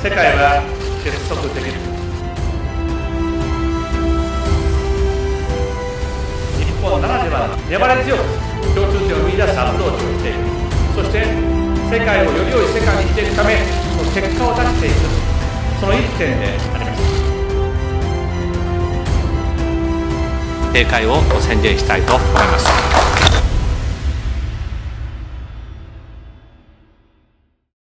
世界は結束できる。日本ならではの粘り強く共通点を見出すアプローチをしていく、そして世界をより良い世界にしていくための結果を出していく、その一点であります。 正解を宣言したいと思います。